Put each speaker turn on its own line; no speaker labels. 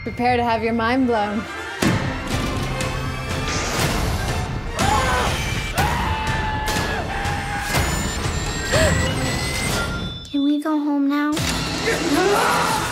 Prepare to have your mind blown.
Can we go home now?